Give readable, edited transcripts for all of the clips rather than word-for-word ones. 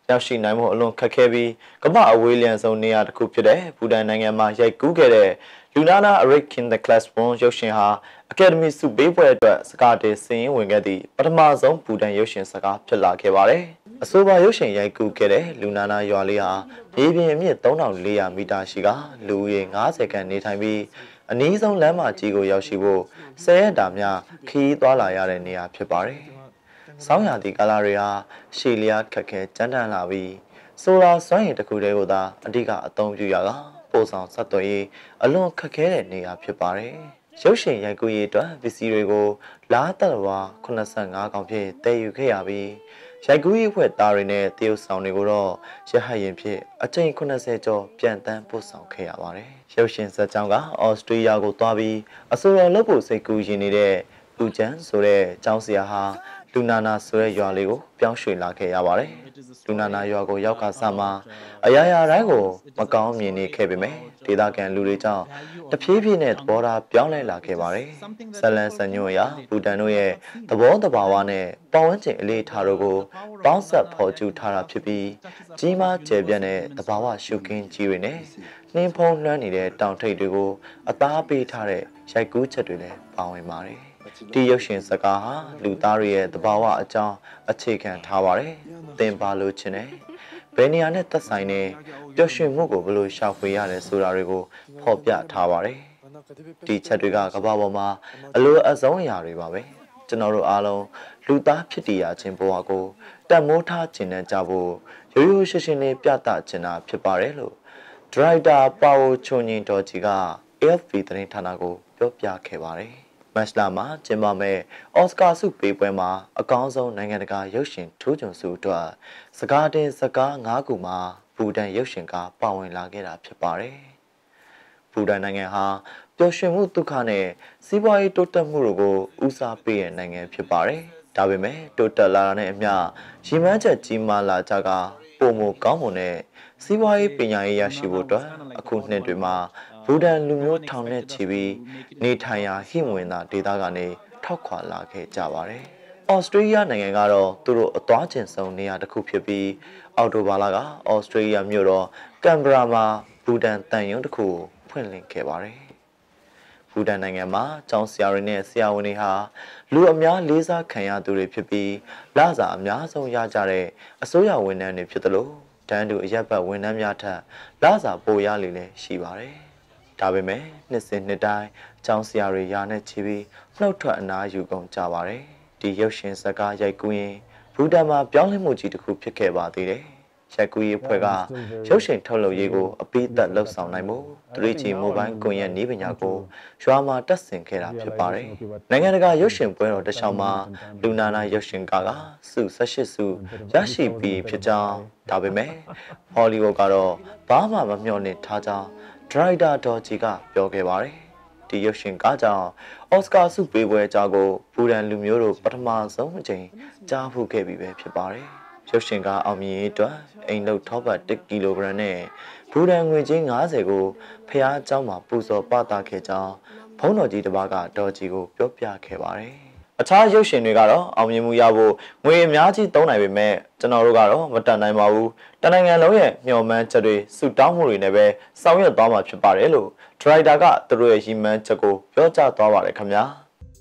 ရောက်ရှိနိုင်မှုအလွန်ခက်ခဲပြီးကမ္ဘာအဝေးလျံဆုံးနေရာတစ်ခုဖြစ်တဲ့ဘူတန်နိုင်ငံမှာရိုက်ကူးခဲ့တဲ့ Lunana Awake in the Class 1 ရုပ်ရှင်ဟာအကယ်ဒမီဆုပေးပွဲအတွက်စကားတင်စင်ဝင်ခဲ့သည့်ပထမဆုံးဘူတန်ရုပ်ရှင်စကားဖြစ်လာခဲ့ပါတယ်။အဆိုပါရုပ်ရှင်ရိုက်ကူးခဲ့တဲ့ Lunana ရွာလေးဟာမြေပြင်အမြင့်3400မီတာရှိကလူဦးရေ90ခန့်နေထိုင်ပြီးအနည်းဆုံးလမ်းမကြီးကိုရောက်ရှိဖို့10ရက်တာမြခရီးသွားလာရတဲ့နေရာဖြစ်ပါတယ်။ဆောင်းရာသီကာလတွေဟာရှည်လျားခက်ခဲကြမ်းတမ်းလာပြီးဆိုလာစွမ်းရည်တစ်ခုတည်းကိုသာအဓိကအသုံးပြုရတာပို့ဆောင်ဆက်သွယ်ရေးအလွန်ခက်ခဲတဲ့နေရာဖြစ်ပါတယ်။ရုပ်ရှင်ရိုက်ကူးရေးအတွက်ပစ္စည်းတွေကိုလားတက်ဝါ85កောင်ဖြင့်တည်ယူခဲ့ရပြီးရိုက်ကူးရေးဖွဲ့သားတွေနဲ့တရုတ်ဆောင်တွေကိုတော့ရဟတ်ရင်ဖြင့်အကြိမ်80ကျော်ပြန်တန်းပို့ဆောင်ခဲ့ရပါတယ်။ရုပ်ရှင်ဇာတ်ကြောင်းကအော်စတြေးလျကိုသွားပြီးအဆိုတော်လုပ်ဖို့စိတ်ကူးရင်းနေတဲ့လူကျန်းဆိုတဲ့ကျောင်းဆရာဟာလူနာနာဆိုတဲ့ရွာလေးကိုပြောင်းရွှေ့လာခဲ့ရပါတယ်။လူနာနာရွာကိုရောက်ခါစမှာအရာရာတိုင်းကိုမကောင်းမြင်နေခဲ့ပေမဲ့ဒေသခံလူတွေကြောင့်တဖြည်းဖြည်းနဲ့သဘောထားပြောင်းလဲလာခဲ့ပါတယ်။ဇလန်စညွန့်ရာဘူတန်တို့ရဲ့သဘောတဘာဝနဲ့ပတ်ဝန်းကျင်အလေးထားတို့ကိုပေါင်းဆက်ဖော်ကျူထားတာဖြစ်ပြီးကြီးမားကျယ်ပြန့်တဲ့သဘာဝရှုခင်းကြီးတွေနဲ့နှင်းဖုံးလွှမ်းနေတဲ့တောင်ထိပ်တွေကိုအသားပေးထားတဲ့ရိုက်ကူးချက်တွေလည်းပါဝင်ပါတယ်။ဒီရုပ်ရှင်စကားဟာလူသားတွေရဲ့သဘာဝအကြောင်းအခြေခံထားပါတယ်။သင်ပါလို့ခြင်းနဲ့ဘယ်နေရာနဲ့သက်ဆိုင်တဲ့ပျော်ရွှင်မှုကိုဘယ်လိုရှာဖွေရတယ်ဆိုတာတွေကိုဖော်ပြထားပါတယ်။ဒီချက်တွေကကမ္ဘာပေါ်မှာအလိုအဆုံးအရာတွေပါပဲ။ကျွန်တော်တို့အားလုံးလူသားဖြစ်တည်ရခြင်းဘဝကိုတန်မိုးထားခြင်းနဲ့ကြဖို့ရိုးရိုးရှင်းရှင်းလေးပြသခြင်းတာဖြစ်ပါတယ်လို့ဒရိုက်တာပါဝိုချုံညင်တော်ကြီးက AFP သတင်းဌာနကိုပြောပြခဲ့ပါတယ်။မတ်လမှာကျင်းပမဲ့အော်စကာဆုပေးပွဲမှာအကောင်းဆုံးနိုင်ငံတကာရုပ်ရှင်ထူးချွန်ဆုအတွက်စကားတင်စကား9ခုမှာဘူတန်ရုပ်ရှင်ကပါဝင်လာခဲ့တာဖြစ်ပါတယ်။ဘူတန်နိုင်ငံဟာပျော်ရွှင်မှုဒုက္ခနဲ့စီးပွားရေးတိုးတက်မှုတို့ကိုဦးစားပေးတဲ့နိုင်ငံဖြစ်ပါတယ်။ဒါပေမဲ့တိုးတက်လာတာနဲ့အမျှရည်မှန်းချက်ကြီးမားလာကြကပုံမကောင်းမွန်တဲ့စီးပွားရေးပညာရေးရရှိဖို့အတွက်အခုနှစ်တွေမှာဘူတန်လူမျိုးထောင်နဲ့ချီပြီးနေထိုင်ရာဟိမဝင်သာဒေသကနေထောက်ခွာလာခဲ့ကြပါတယ်။အော်စတြေးလျနိုင်ငံကတော့သူတို့အသွားကျင်ဆုံးနေရာတစ်ခုဖြစ်ပြီးအော်တိုဘာလကအော်စတြေးလျမြို့တော်ကမ်ဘရာမှာဘူတန်တန်ရုံးတစ်ခုဖွင့်လှစ်ခဲ့ပါတယ်။ဘူတန်နိုင်ငံမှာကျောင်းဆရာတွေနဲ့ဆရာဝန်တွေဟာလူအများလေးစားခံရသူတွေဖြစ်ပြီးလစာအများဆုံးရကြတဲ့အစိုးရဝန်ထမ်းတွေဖြစ်သလိုတန်းတူအရက်ပတ်ဝန်ထမ်းများထက်လစာပိုရလေလည်းရှိပါတယ်။ဒါပေမဲ့နှစ်စဉ်နှစ်တိုင်းကျောင်းဆရာတွေရာနဲ့ချီပြီးနှုတ်ထွက်အနားယူကုန်ကြပါတယ်။ဒီရုပ်ရှင်စကားရိုက်ကူးရင်ဘူတန်မှာပြောင်းလဲမှုကြီးတစ်ခုဖြစ်ခဲ့ပါသေးတယ်။ရိုက်ကူးရေးဖွဲ့ကရုပ်ရှင်ထုတ်လုပ်ရေးကိုအပိသက်လှုပ်ဆောင်နိုင်မှု 3G မိုဘိုင်းကွန်ရက်နည်းပညာကိုရွာမှာတက်ဆင်ခဲ့တာဖြစ်ပါတယ်။နိုင်ငံတကာရုပ်ရှင်ပွဲတော်တစ်ချောင်းမှာလူနာနာရုပ်ရှင်ကားကစု18စုရရှိပြီးဖြစ်ကြောင်းဒါပေမဲ့ဟောလီဝုဒ်ကတော့ဘာမှမမျှော်လင့်ထားကြောင်းဒရိုက်တာဒေါ်ဂျီကပြောခဲ့ပါတယ်။ဒီရုပ်ရှင်ကားကြောင့်အော်စကာဆုပေးပွဲကြားကိုဘူတန်လူမျိုးတို့ပထမဆုံးအကြိမ်ကြားဖူးခဲ့ပြီးပဲဖြစ်ပါတယ်။ရုပ်ရှင်ကားအောင်မြင်ရေးအတွက်အိမ်လုတ်ထောပတ်1ကီလိုဂရမ်နဲ့ဘူတန်ငွေချင်း90ကိုဖျားเจ้าမှာပူဇော်ပသခဲ့ကြောင်းဘုန်းတော်ကြီးတစ်ပါးကဒေါ်ဂျီကိုပြောပြခဲ့ပါတယ်။အခြားရုပ်ရှင်တွေကတော့အောင်မြင်မှုရဖို့ငွေအများကြီးသုံးနိုင်ပေမဲ့ကျွန်တော်တို့ကတော့မတတ်နိုင်ပါဘူး။တနိုင်ငံလုံးရဲ့မျှော်မှန်းချက်တွေစုတောင်းမှုတွေနဲ့ပဲဆောင်ရွက်သွားမှာဖြစ်ပါတယ်လို့ဒရိုက်တာကသူတို့ရဲ့ရည်မှန်းချက်ကိုပြောကြားသွားပါတယ်ခင်ဗျာ။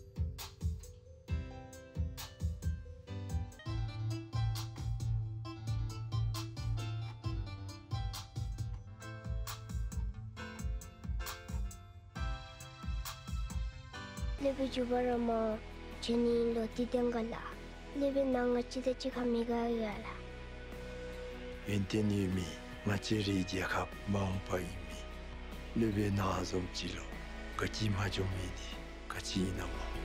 Lebe jubarama jeni lo tidengala lebe nanga chide chikamiga yala Enteni mi machiri jakap mampai mi lebe nazo chilo kachi majomidi kachi namo